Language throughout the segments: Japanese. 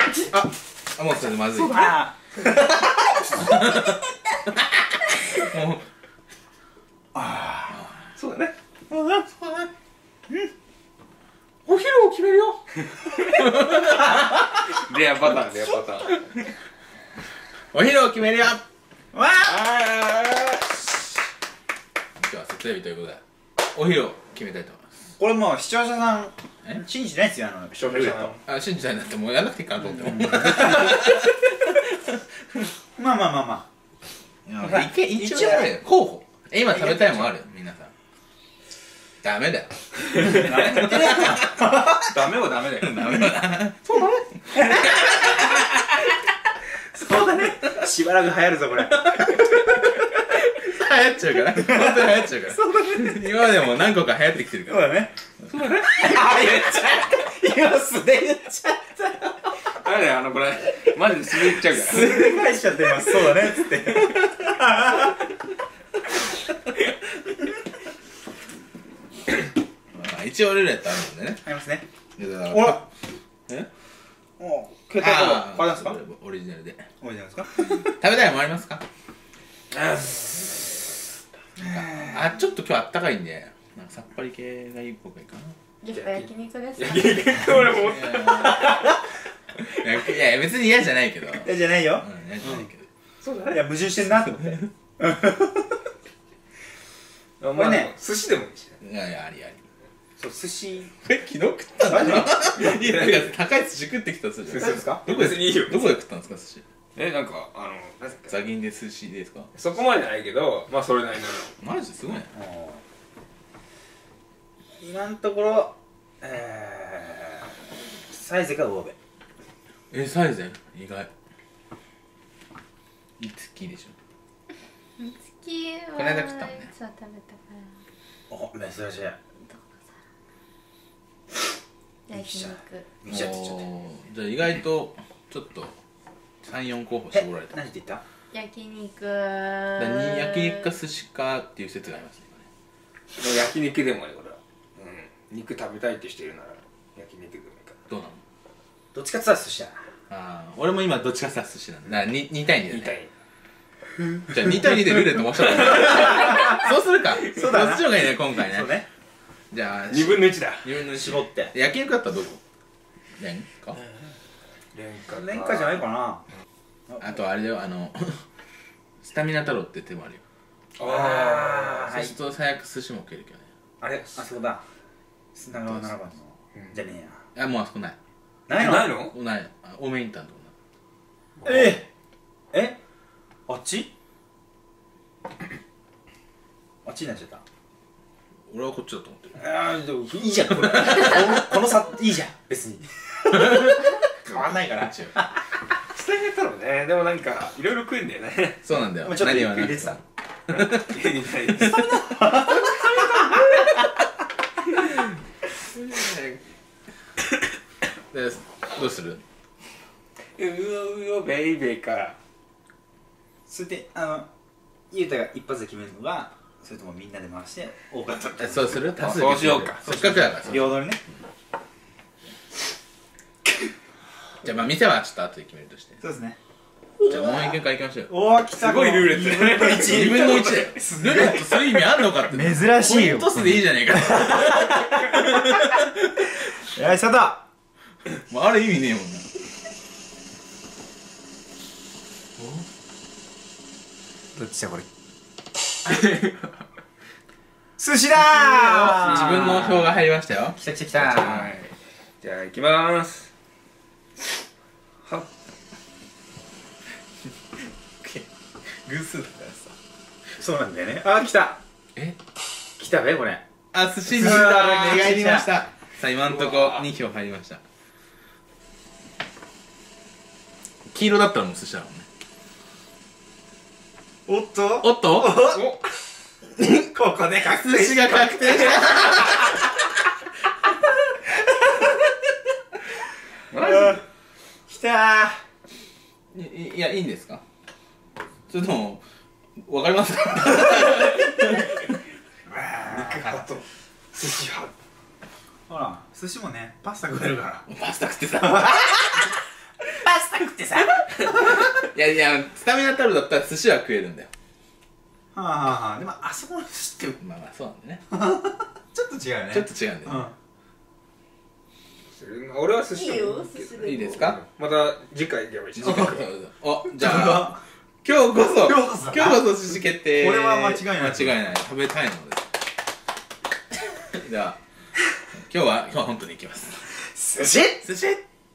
あ、もうそれでまずい。 そうだ。 もうそうだね。 お昼を決めるよ。 レアパターン、レアパターン。 お昼を決めるよ。 わあ。 今日は設営日ということでお昼を決めたいと思います。 これもう視聴者さん信じてないですよ、 視聴者さん。 あ、信じたいなってもうやんなくていいかなと思ってもまあまあまあまあ。 一応候補今食べたいもんある皆さん。ダメだよ。 ダメはダメだよ。 ダメだ。 そうだね。しばらく流行るぞこれ。 流行っちゃうから本当に流行っちゃうから。今までも何個か流行ってきてるから。 そうだね。そうだね。あ、言っちゃった。今素で言っちゃった。 あれだよ、これマジで滑っちゃうから。 素で返しちゃってます。そうだねっつって。 一応ルーレットあるんでね。 ありますね。 おらえ？お、携帯とかこれなんですか？ オリジナルで。 オリジナルですか？ 食べたいもんありますか？あ、ちょっと今日あったかいんでなんかさっぱり系がいい方がいいかな。 やっぱ焼肉ですか？ 俺もいや別に嫌じゃないけど。 嫌じゃないよ。 嫌じゃないけど。 そうだね。 いや矛盾してんなと思って。 これね、寿司でもいいしね。 いやいやありあり。 そう寿司。 昨日食ったんだ。いや高い寿司食ってきた寿司。 そうですか？ どこで別にいいよ。 どこで食ったんですか寿司？ なんかなんだっけ。 ザギンで寿司ですか？ そこまでじゃないけど、まあそれなりの。 マジですごいね。 今のところサイズが魚べ。 サイゼ意外。いつきでしょ。 月はこの間食ったもんね。 そう食べたからお、珍しい。 焼肉。 見ちゃってちょっと。 じゃあ意外とちょっと3、4候補絞られた。 何て言った？ 焼肉。 焼肉か寿司かっていう説がありますね。 焼肉でもね、これは。肉食べたいって人いるなら焼肉でもいいかどうなの？ どっちかって言ったら寿司だ。 俺も今どっちかって言ったら寿司なんだ。2対2だね。 2対じゃあ2対2でルーレット回したらそうするか。 そうだな。 そっちの方がいいね今回ね。 そうね。 じゃあ 2分の1だ。 2分の1 絞って。 焼肉だったらどこ？レンか？ レンカじゃないかな。 あとあれだよスタミナ太郎って手もあるよ。そうすると最悪寿司も食えるけどね。 あれ、あそこだ。砂川7番のじゃねえや。 もうあそこない。 ないの？ ないの？ ない。オーメインターのとこあっち？あっちになっちゃった。 俺はこっちだと思ってる。 でもいいじゃんこれ。この差いいじゃん別に。変わんないから。 スタミナ太郎ね、でもなんかいろいろ食えんだよね。 そうなんだよ。 ちょっと何は入れてた。 でどうする？ うおベイベーか。 それでゆうたが一発で決めるのが、それともみんなで回して多かった。 そうする？多数そうしようか。 せっかくだから。 平等にね。 じゃあまあ店はちょっと後で決めるとして。 そうですね。 じゃあもう一軒から行きましょうよ。 おお、来た。 すごいルーレット。 2分の1で。ルーレットする意味あんのかって。 珍しいよ。 ポイント数でいいじゃねえか。 よし、スターもうある意味ねえもんな。 ト。どっちだこれ。寿司だー。 自分の票が入りましたよ。 来た来た来た。 はい。じゃあ行きまーす。はっ。 偶数だからさ。 そうなんだよね。あ、来た。来たべこれ。 寿司に入りました。さあ今んとこ2票入りました。黄色だったらもう寿司だもんね。 おっとおっとここで確定寿司が確定した。 来たいやいいんですか？それともわかりますか？ 肉派と寿司派。 ほら、寿司もね、パスタ食えるから。 パスタ食ってさ。 パスタ食ってさいやいや、スタミナ太郎だったら寿司は食えるんだよ。 はあはあはあ、でもあそこの寿司ってまあまあそうなんだね。 ちょっと違うよね。 ちょっと違うんだよね。 俺は寿司いいよも寿司でもいいですか？ また次回行けばいいし次回お、じゃあ今日こそ寿司決定。 これは間違いない間違いない。食べたいので。じゃあ今日は本当に行きます。 寿司寿司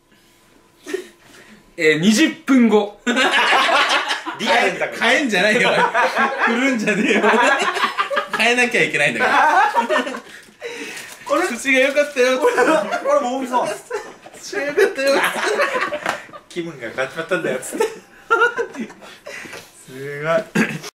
20分後リアルだから変えんじゃないよ。振るんじゃねえよ。変えなきゃいけないんだから。寿司が良かったよ。 これもうそう寿司が良かったよ。 気分が変わっちまったんだよつってすごい